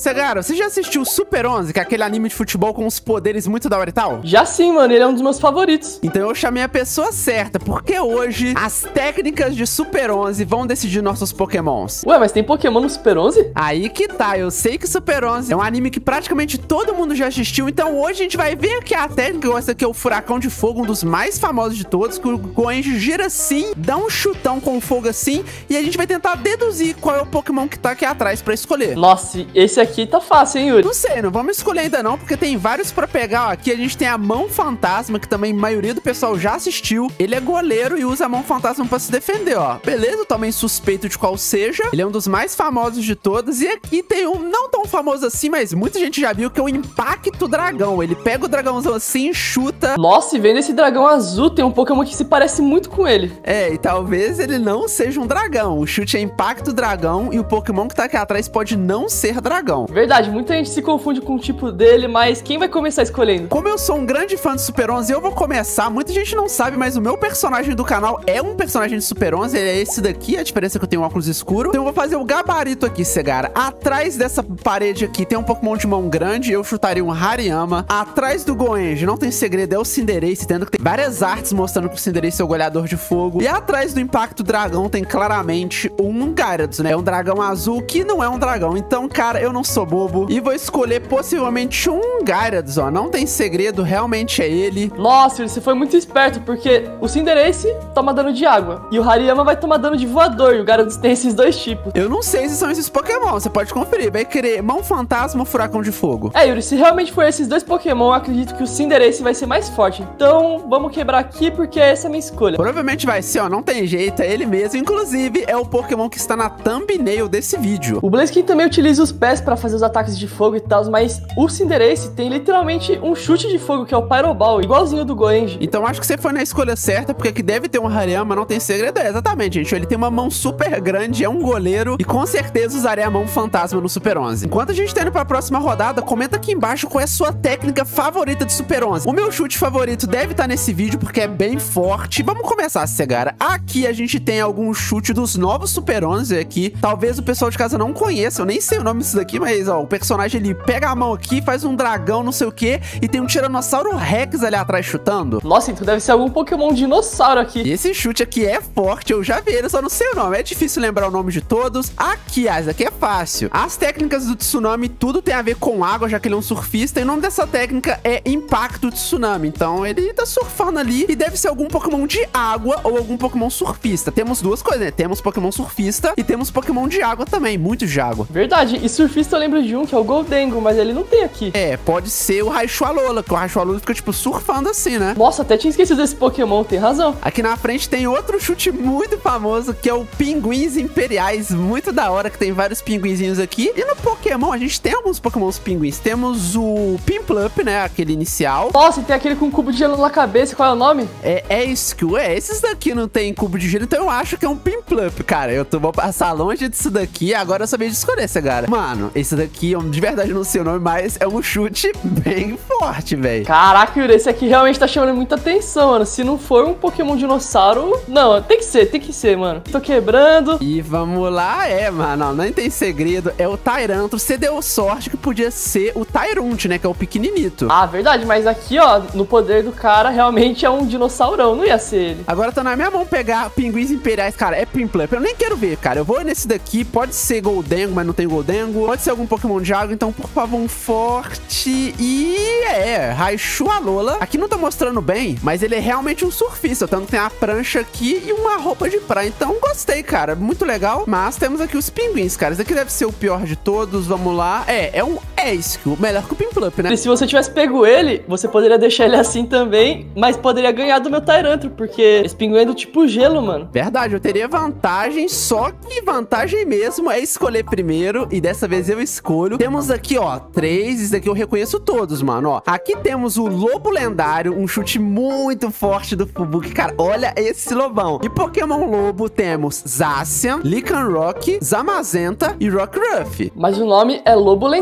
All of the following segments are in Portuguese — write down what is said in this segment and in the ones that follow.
Segaro, você já assistiu Super 11, que é aquele anime de futebol com os poderes muito da hora e tal? Já sim, mano, ele é um dos meus favoritos. Então eu chamei a pessoa certa, porque hoje as técnicas de Super 11 vão decidir nossos pokémons. Ué, mas tem Pokémon no Super 11? Aí que tá, eu sei que Super 11 é um anime que praticamente todo mundo já assistiu, então hoje a gente vai ver aqui a técnica, essa aqui é o Furacão de Fogo, um dos mais famosos de todos, que o Goenji gira assim, dá um chutão com fogo assim, e a gente vai tentar deduzir qual é o Pokémon que tá aqui atrás pra escolher. Nossa, esse aqui tá fácil, hein, Yuri? Não sei, não vamos escolher ainda não, porque tem vários pra pegar. Ó, aqui a gente tem a Mão Fantasma, que também a maioria do pessoal já assistiu. Ele é goleiro e usa a Mão Fantasma pra se defender, ó. Beleza, também suspeito de qual seja. Ele é um dos mais famosos de todos. E aqui tem um não tão famoso assim, mas muita gente já viu, que é o Impacto Dragão. Ele pega o dragãozão assim e chuta. Nossa, e vendo esse dragão azul, tem um Pokémon que se parece muito com ele. É, e talvez ele não seja um dragão. O chute é Impacto Dragão e o Pokémon que tá aqui atrás pode não ser dragão. Verdade, muita gente se confunde com o tipo dele, mas quem vai começar escolhendo? Como eu sou um grande fã de Super 11, eu vou começar. Muita gente não sabe, mas o meu personagem do canal é um personagem de Super 11. Ele é esse daqui, a diferença é que eu tenho um óculos escuro. Então eu vou fazer o gabarito aqui, Segara. Atrás dessa parede aqui tem um Pokémon de mão grande, eu chutaria um Hariyama. Atrás do Goenji, não tem segredo, é o Cinderace, tendo que tem várias artes mostrando que o Cinderace é o goleador de fogo. E atrás do Impacto Dragão tem claramente um Gyarados, né? É um dragão azul que não é um dragão. Então, cara, eu não sou bobo e vou escolher possivelmente um Gyarados, ó. Não tem segredo, realmente é ele. Nossa, você foi muito esperto, porque o Cinderace toma dano de água e o Hariyama vai tomar dano de voador, e o Gyarados tem esses dois tipos. Eu não sei se são esses Pokémon, você pode conferir. Vai querer Mão Fantasma ou Furacão de Fogo? É, Yuri, se realmente for esses dois Pokémon, eu acredito que o Cinderace vai ser mais forte. Então, vamos quebrar aqui, porque essa é a minha escolha. Provavelmente vai ser, ó, não tem jeito, é ele mesmo. Inclusive, é o Pokémon que está na thumbnail desse vídeo. O Blaziken também utiliza os pés pra fazer os ataques de fogo e tal, mas o Cinderace tem literalmente um chute de fogo, que é o Pyro Ball, igualzinho do Goenji. Então acho que você foi na escolha certa, porque aqui deve ter um Hariyama, não tem segredo. É, exatamente, gente. Ele tem uma mão super grande, é um goleiro, e com certeza usaria a Mão Fantasma no Super 11. Enquanto a gente tá indo pra próxima rodada, comenta aqui embaixo qual é a sua técnica favorita de Super 11. O meu chute favorito deve estar nesse vídeo, porque é bem forte. Vamos começar, Segara. Aqui a gente tem algum chute dos novos Super 11 aqui. Talvez o pessoal de casa não conheça, eu nem sei o nome disso daqui, mas ó, o personagem ele pega a mão aqui, faz um dragão, não sei o que, e tem um Tiranossauro Rex ali atrás chutando. Nossa, então deve ser algum Pokémon dinossauro aqui. E esse chute aqui é forte, eu já vi ele, só não sei o nome. É difícil lembrar o nome de todos. Aqui, Asa, aqui é fácil. As técnicas do Tsunami, tudo tem a ver com água, já que ele é um surfista, e o nome dessa técnica é Impacto Tsunami. Então ele tá surfando ali, e deve ser algum Pokémon de água ou algum Pokémon surfista. Temos duas coisas, né? Temos Pokémon surfista e temos Pokémon de água também, muito de água. Verdade, e surfista eu lembro de um, que é o Goldengo, mas ele não tem aqui. É, pode ser o Raichu Alola, que o Raichu Alola fica, tipo, surfando assim, né? Nossa, até tinha esquecido desse Pokémon, tem razão. Aqui na frente tem outro chute muito famoso, que é o Pinguins Imperiais, muito da hora, que tem vários pinguinzinhos aqui. E no Pokémon, a gente tem alguns Pokémons pinguins. Temos o Piplup, né, aquele inicial. Nossa, e tem aquele com um cubo de gelo na cabeça, qual é o nome? É Skill, esses daqui não tem cubo de gelo, então eu acho que é um Piplup, cara. Vou passar longe disso daqui, agora eu sabia de escolher esse cara. Mano, esse daqui, eu de verdade não sei o nome, mas é um chute bem forte, velho. Caraca, Yuri, esse aqui realmente tá chamando muita atenção, mano. Se não for um Pokémon dinossauro, não, tem que ser, mano. Tô quebrando. E vamos lá, mano, nem tem segredo, é o Tyrantrum. Você deu sorte que podia ser o Tyrunt, né, que é o pequeninito. Ah, verdade, mas aqui, ó, no poder do cara, realmente é um dinossaurão, não ia ser ele. Agora tá na minha mão pegar Pinguins Imperiais, cara, é Piplup. Eu nem quero ver, cara, eu vou nesse daqui, pode ser Goldengo, mas não tem Goldengo. Pode ser algum Pokémon de água, então, por favor, um forte. E Raichu Alola. Aqui não tá mostrando bem, mas ele é realmente um surfista, tanto que tem a prancha aqui e uma roupa de praia. Então, gostei, cara, muito legal. Mas temos aqui os pinguins, cara. Esse aqui deve ser o pior de todos, vamos lá. É um Skill, melhor que o Piplup, né? E se você tivesse pego ele, você poderia deixar ele assim também, mas poderia ganhar do meu Tyrantrum, porque esse pinguim é do tipo gelo, mano. Verdade, eu teria vantagem, só que vantagem mesmo é escolher primeiro, e dessa vez eu escolho. Temos aqui, ó, 3, isso daqui eu reconheço todos, mano, ó. Aqui temos o Lobo Lendário, um chute muito forte do Fubuki, cara, olha esse lobão. E Pokémon Lobo temos Zacian, Lycanroc, Zamazenta e Rockruff. Mas o nome é Lobo Lendário, hein,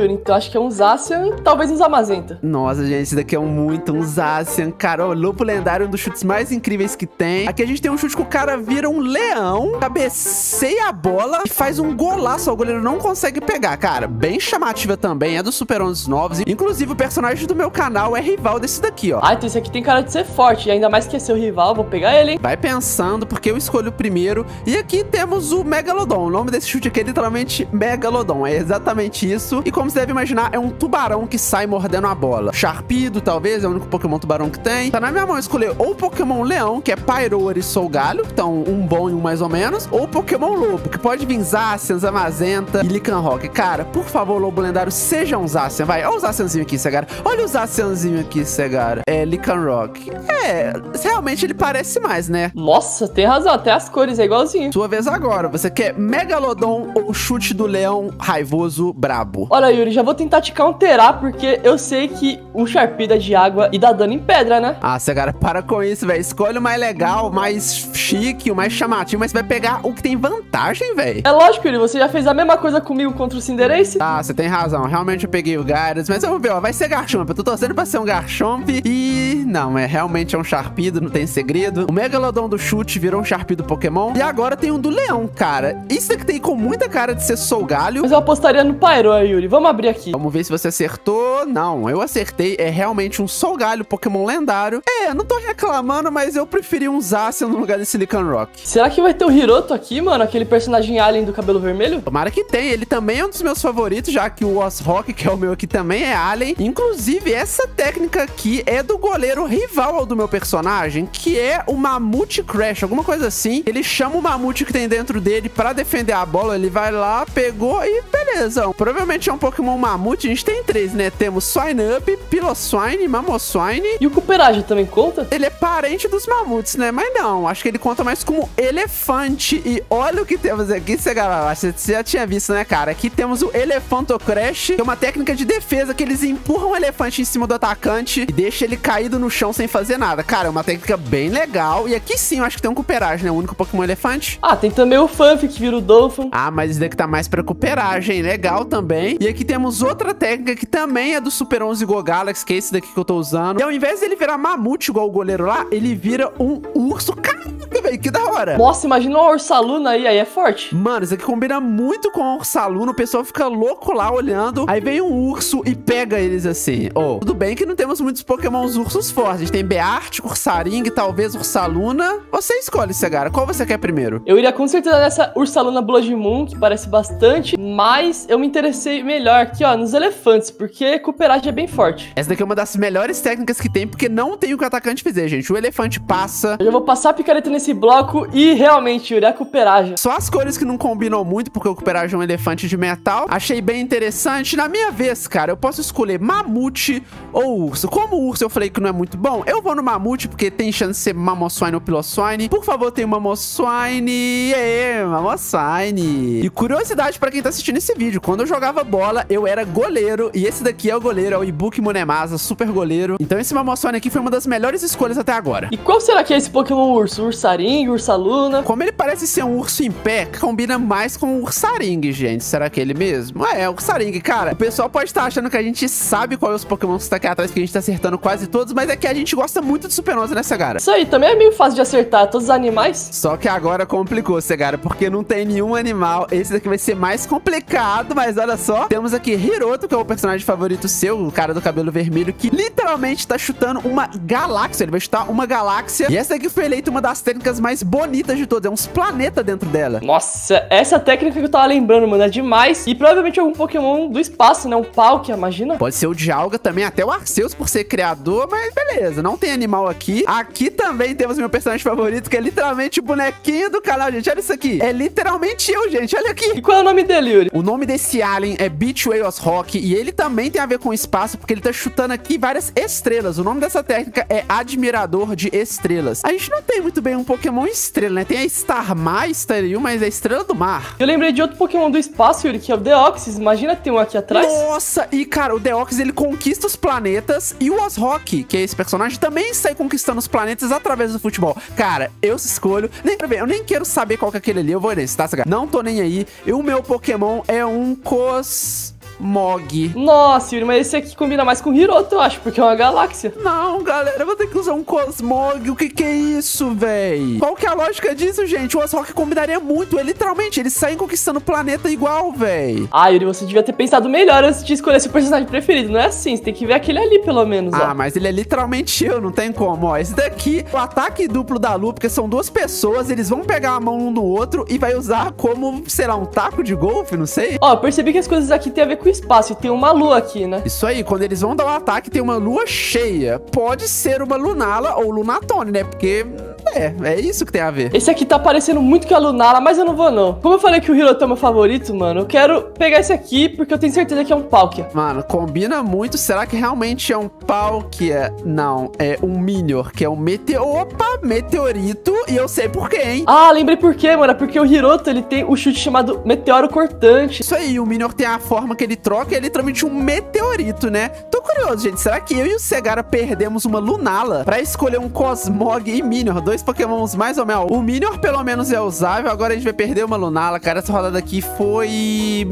Yuri? Então acho que é um Zacian, talvez um Zamazenta. Nossa, gente, esse daqui é um Zacian, cara. O lobo lendário é um dos chutes mais incríveis que tem. Aqui a gente tem um chute que o cara vira um leão, cabeceia a bola e faz um golaço. O goleiro não consegue pegar, cara. Bem chamativa também, é dos Super 11 novos. Inclusive, o personagem do meu canal é rival desse daqui, ó. Ah, então esse aqui tem cara de ser forte. E ainda mais que é seu rival, vou pegar ele, hein? Vai pensando, porque eu escolho o primeiro. E aqui temos o Megalodon. O nome desse chute aqui é literalmente Megalodon. É exatamente isso. E como você deve imaginar, é um tubarão que sai mordendo a bola. Sharpedo, talvez, é o único Pokémon tubarão que tem. Tá na minha mão escolher ou o Pokémon Leão, que é Pyroar e Solgalho. Então, um bom e um mais ou menos. Ou o Pokémon Lobo, que pode vir Zacian, Zamazenta e Lycanroc. Cara, por favor, Lobo Lendário, seja um Zacian. Vai, olha o Zacianzinho aqui, Segara. Olha o Zacianzinho aqui, Segara. É, Lycanroc. É, realmente ele parece mais, né? Nossa, tem razão. Até as cores é igualzinho. Sua vez agora. Você quer Megalodon ou chute do leão raivoso brabo? Olha, Yuri, já vou tentar te counterar, porque eu sei que o Sharpedo é de água e dá dano em pedra, né? Ah, Segara, para com isso, velho. Escolhe o mais legal, o mais chique, o mais chamativo, mas você vai pegar o que tem vantagem, velho. É lógico, Yuri, você já fez a mesma coisa comigo contra o Cinderace? Ah, você tem razão. Realmente eu peguei o Gyarados, mas vamos ver, ó. Vai ser Garchomp. Eu tô torcendo pra ser um Garchomp e... não, realmente é um Sharpedo, não tem segredo. O Megalodon do chute virou um Sharpedo Pokémon. E agora tem um do leão, cara. Isso daqui tem com muita cara de ser Solgalho. Mas eu apostaria no Pyroar, Yuri. Vamos abrir aqui. Vamos ver se você acertou. Não, eu acertei. É realmente um Solgalho, Pokémon lendário. É, não tô reclamando, mas eu preferi um Zacian no lugar desse Lycanroc. Será que vai ter o Hiroto aqui, mano? Aquele personagem alien do cabelo vermelho? Tomara que tenha. Ele também é um dos meus favoritos, já que o Osrock, que é o meu aqui, também é alien. Inclusive, essa técnica aqui é do goleiro rival ao do meu personagem, que é o Mamute Crash, alguma coisa assim. Ele chama o Mamute que tem dentro dele pra defender a bola. Ele vai lá, pegou e beleza. Provavelmente é um Pokémon Mamute. A gente tem 3, né? Temos Swinub, Piloswine, Mamoswine. E o Cooperage também conta? Ele é parente dos mamutes, né? Mas não, acho que ele conta mais como elefante. E olha o que temos aqui, você já tinha visto, né, cara? Aqui temos o Elefantocrash, que é uma técnica de defesa que eles empurram o elefante em cima do atacante e deixa ele caído no chão sem fazer nada. Cara, é uma técnica bem legal. E aqui sim, eu acho que tem um Cooperage, né? O único Pokémon elefante. Ah, tem também o Fanfi, que vira o Dolphin. Ah, mas esse daqui tá mais pra Cooperage, legal também. E aqui temos outra técnica que também é do Super 11 Go Galaxy, que é esse daqui que eu tô usando. E ao invés dele virar mamute igual o goleiro lá, ele vira um urso. Caraca, velho, que da hora. Nossa, imagina uma Ursaluna aí é forte. Mano, isso aqui combina muito com a Ursaluna. O pessoal fica louco lá olhando. Aí vem um urso e pega eles assim. Oh, tudo bem que não temos muitos Pokémons ursos fortes. A gente tem Beartic, Ursaring, talvez Ursaluna. Você escolhe, Segara. Qual você quer primeiro? Eu iria com certeza nessa Ursaluna Blood Moon, que parece bastante, mas eu me interessei melhor aqui, ó, nos elefantes, porque Cooperage é bem forte. Essa daqui é uma das melhores técnicas que tem, porque não tem o que o atacante fizer, gente. O elefante passa. Eu já vou passar a picareta nesse bloco e realmente, Yuri, é Cooperage. Só as cores que não combinam muito, porque o Cooperage é um elefante de metal. Achei bem interessante. Na minha vez, cara, eu posso escolher mamute ou urso. Como o urso eu falei que não é muito bom, eu vou no mamute, porque tem chance de ser Mamoswine ou Piloswine. Por favor, tem Mamoswine. Mamoswine. E curiosidade pra quem tá assistindo esse vídeo, quando eu jogava bola, eu era goleiro, e esse daqui é o goleiro, é o Ibuki Munemasa, super goleiro. Então esse Mamoswine aqui foi uma das melhores escolhas até agora. E qual será que é esse Pokémon urso? Ursaring, Ursaluna? Como ele parece ser um urso em pé, combina mais com o Ursaring, gente. Será que é ele mesmo? É o Ursaring, cara. O pessoal pode estar achando que a gente sabe qual é os Pokémon que está aqui atrás, que a gente tá acertando quase todos, mas é que a gente gosta muito de Super 11, né, Segara? Isso aí, também é meio fácil de acertar todos os animais. Só que agora complicou, Segara, porque não tem nenhum animal. Esse daqui vai ser mais complicado, mas olha só. Temos aqui Hiroto, que é o personagem favorito seu, o cara do cabelo vermelho, que literalmente tá chutando uma galáxia. Ele vai chutar uma galáxia. E essa daqui foi eleita uma das técnicas mais bonitas de todas. É uns planetas dentro dela. Nossa, essa técnica que eu tava lembrando, mano, é demais. E provavelmente algum Pokémon do espaço, né? Um Palkia, imagina? Pode ser o Dialga também, até o Arceus por ser criador, mas beleza, não tem animal aqui. Aqui também temos meu personagem favorito, que é literalmente o bonequinho do canal, gente. Olha isso aqui. É literalmente eu, gente. Olha aqui. E qual é o nome dele, Yuri? O nome desse alien é Beachway Osrock, e ele também tem a ver com espaço, porque ele tá chutando aqui várias estrelas. O nome dessa técnica é Admirador de Estrelas. A gente não tem muito bem um Pokémon estrela, né? Tem a Starmaster, mas é a estrela do mar. Eu lembrei de outro Pokémon do espaço, Yuri, que é o Deoxys. Imagina ter um aqui atrás. Nossa, e cara, o Deoxys, ele conquista os planetas, e o Osrock, que é esse personagem, também sai conquistando os planetas através do futebol. Cara, eu escolho... Eu nem quero saber qual que é aquele ali, eu vou nesse, tá? Não tô nem aí. E o meu Pokémon é um Cosmog. Nossa, Yuri, mas esse aqui combina mais com o Hiroto, eu acho, porque é uma galáxia. Não, galera, eu vou ter que usar um Cosmog. O que é isso, véi? Qual que é a lógica disso, gente? O Ashok combinaria muito. Literalmente, eles saem conquistando o planeta igual, véi. Ah, Yuri, você devia ter pensado melhor antes de escolher seu personagem preferido. Não é assim, você tem que ver aquele ali, pelo menos, ó. Ah, mas ele é literalmente eu, não tem como, ó. Esse daqui, o ataque duplo da Lu, porque são duas pessoas, eles vão pegar a mão um no outro e vai usar como, sei lá, um taco de golfe, não sei. Ó, eu percebi que as coisas aqui tem a ver com o espaço e tem uma lua aqui, né? Isso aí, quando eles vão dar o ataque, tem uma lua cheia. Pode ser uma Lunala ou Lunatone, né? Porque... é isso que tem a ver. Esse aqui tá parecendo muito que a Lunala, mas eu não vou, não. Como eu falei que o Hiroto é meu favorito, mano, eu quero pegar esse aqui porque eu tenho certeza que é um Palkia. Mano, combina muito. Será que realmente é um Palkia? Não, é um Minior, que é um meteorito. E eu sei por quê, hein? Ah, lembrei por quê, mano. É porque o Hiroto, ele tem o chute chamado Meteoro Cortante. Isso aí, o Minior tem a forma que ele troca, é literalmente um meteorito, né? Tô curioso, gente. Será que eu e o Segara perdemos uma Lunala pra escolher um Cosmog e Minior? Dois pokémons mais ou menos. O Minior pelo menos é usável, agora a gente vai perder uma Lunala. Cara, essa rodada aqui foi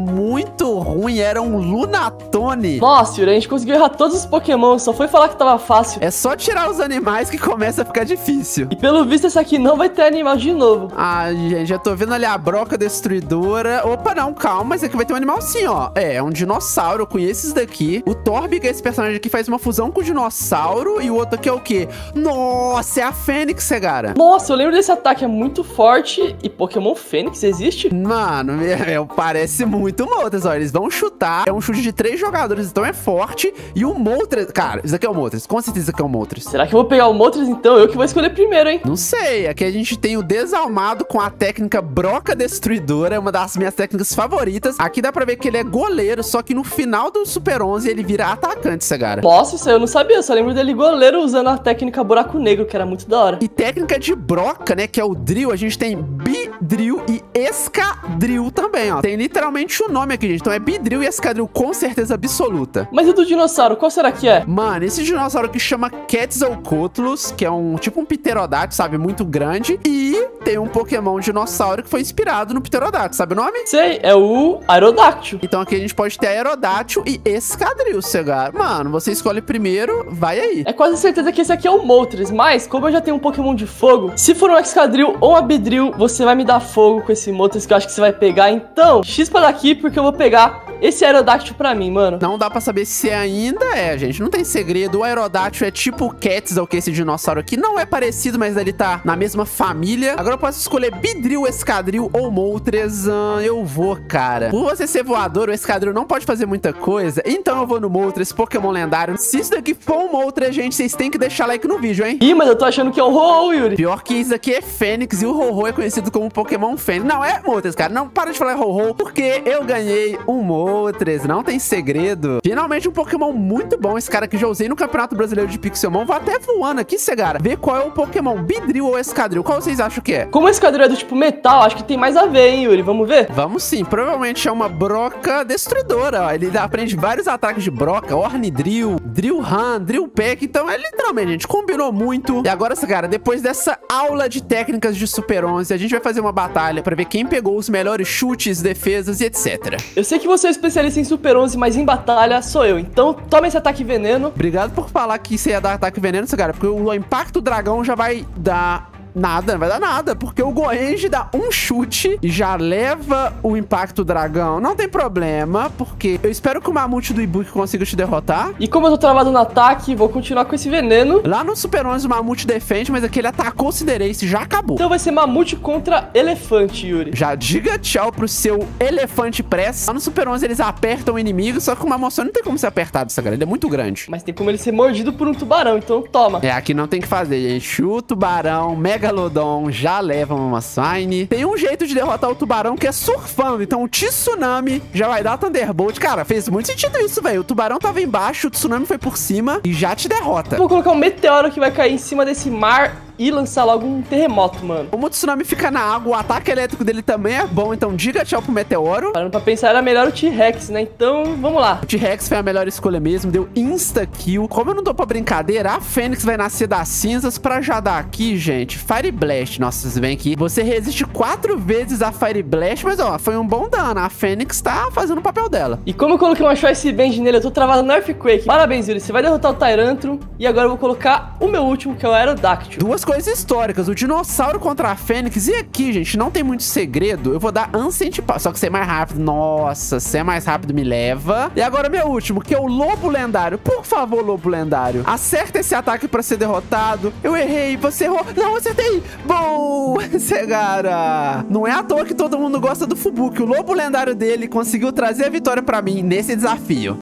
muito ruim, era um Lunatone. Nossa, Yuri, a gente conseguiu errar todos os pokémons, só foi falar que tava fácil. É só tirar os animais que começa a ficar difícil. E pelo visto esse aqui não vai ter animal de novo. Ah, gente, já tô vendo ali a Broca Destruidora. Opa, não, calma, esse aqui vai ter um animal sim, ó. É um dinossauro, eu conheço esse daqui. O Torbic, esse personagem aqui, faz uma fusão com o dinossauro. E o outro aqui é o quê? Nossa, é a Fênix, Segara. Nossa, eu lembro desse ataque, é muito forte. E Pokémon Fênix existe? Mano, parece muito Moltres, ó. Eles vão chutar. É um chute de 3 jogadores, então é forte. E o Moltres... Cara, isso aqui é o Moltres. Com certeza isso aqui é o Moltres. Será que eu vou pegar o Moltres, então? Eu que vou escolher primeiro, hein? Não sei. Aqui a gente tem o Desalmado com a técnica Broca Destruidora. É uma das minhas técnicas favoritas. Aqui dá pra ver que ele é goleiro, só que no final do Super 11 ele vira atacante, Segara. Nossa, isso aí eu não sabia. Eu só lembro dele goleiro usando a técnica Buraco Negro, que era muito da hora. E técnica de broca, né, que é o drill, a gente tem Bidrill e Escadrill também, ó. Tem literalmente o nome aqui, gente. Então é Bidrill e Escadrill com certeza absoluta. Mas e do dinossauro, qual será que é? Mano, esse dinossauro aqui chama Quetzalcoatlus, que é um tipo um pterodáctilo, sabe, muito grande. E tem um Pokémon dinossauro que foi inspirado no pterodáctilo, sabe o nome? Sei, é o Aerodáctil. Então aqui a gente pode ter Aerodáctil e Escadrill, Segara. Mano, você escolhe primeiro, vai aí. É quase certeza que esse aqui é o Moltres, mas como eu já tenho um Pokémon de fogo, se for um Excadrill ou um Beedrill, você vai me dar fogo com esse Moltres que eu acho que você vai pegar. Então, chispa daqui porque eu vou pegar esse Aerodáctil pra mim, mano. Não dá pra saber se ainda é, gente. Não tem segredo. O Aerodáctil é tipo o Quetzal, que esse dinossauro aqui. Não é parecido, mas ele tá na mesma família. Agora eu posso escolher Beedrill, Escadrill ou Moltres. Eu vou, cara. Por você ser voador, o Escadrill não pode fazer muita coisa. Então eu vou no Moltres, Pokémon lendário. Se isso daqui for um Moltres, gente, vocês têm que deixar like no vídeo, hein? Ih, mas eu tô achando que é um Ho-Oh, Yuri. Pior que isso aqui é Fênix e o Ho-Oh é conhecido como Pokémon Fênix. Não, é Moltres, cara. Não, para de falar Ho-Oh, porque eu ganhei um Moltres. Não tem segredo. Finalmente um Pokémon muito bom. Esse cara que já usei no Campeonato Brasileiro de Pixelmon. Vou até voando aqui, Segara. Ver qual é o Pokémon, Beedrill ou Escadrill. Qual vocês acham que é? Como o Escadrill é do tipo metal, acho que tem mais a ver, hein, Yuri? Vamos ver? Vamos sim. Provavelmente é uma Broca Destruidora, ó. Ele aprende vários ataques de Broca. Ornidrill, Drill Run, Drill Peck. Então é literalmente, gente, combinou muito. E agora, Segara, depois dessa aula de técnicas de Super 11, a gente vai fazer uma batalha pra ver quem pegou os melhores chutes, defesas e etc. Eu sei que você é especialista em Super 11, mas em batalha sou eu. Então toma esse ataque veneno. Obrigado por falar que isso ia dar ataque veneno, Segara, porque o Impacto Dragão já vai dar... Nada, não vai dar nada, porque o Goenji dá um chute e já leva o Impacto Dragão. Não tem problema, porque eu espero que o Mamute do Ibuki consiga te derrotar. E como eu tô travado no ataque, vou continuar com esse veneno. Lá no Super 11 o Mamute defende, mas aqui ele atacou o Cinderace e já acabou. Então vai ser Mamute contra Elefante, Yuri. Já diga tchau pro seu Elefante Press. Lá no Super 11 eles apertam o inimigo, só que o Mamossauro não tem como ser apertado, essa galera, ele é muito grande. Mas tem como ele ser mordido por um tubarão, então toma. É, aqui não tem que fazer, gente. O tubarão, Megalodon já leva uma Sign. Tem um jeito de derrotar o tubarão que é surfando. Então o Tsunami já vai dar Thunderbolt. Cara, fez muito sentido isso, velho. O tubarão tava embaixo, o Tsunami foi por cima e já te derrota. Vou colocar um meteoro que vai cair em cima desse mar e lançar logo um terremoto, mano. Como o tsunami fica na água, o ataque elétrico dele também é bom, então diga tchau pro meteoro. Parando pra pensar, era melhor o T-Rex, né? Então, vamos lá. O T-Rex foi a melhor escolha mesmo, deu insta-kill. Como eu não tô pra brincadeira, a Fênix vai nascer das cinzas pra já dar aqui, gente, Fire Blast. Nossa, vocês veem aqui, você resiste 4 vezes a Fire Blast, mas ó, foi um bom dano. A Fênix tá fazendo o papel dela. E como eu coloquei uma Choice Band nele, eu tô travado no Earthquake. Parabéns, Yuri, você vai derrotar o Tyrantrum. E agora eu vou colocar o meu último, que é o Aerodactyl. Duas coisas históricas, o dinossauro contra a Fênix. E aqui, gente, não tem muito segredo. Eu vou dar Ancient Power, só que ser mais rápido. Nossa, ser mais rápido me leva. E agora meu último, que é o Lobo Lendário. Por favor, Lobo Lendário, acerta esse ataque pra ser derrotado. Eu errei, você errou. Não, acertei. Bom, Segara. Não é à toa que todo mundo gosta do Fubuki. O Lobo Lendário dele conseguiu trazer a vitória pra mim nesse desafio.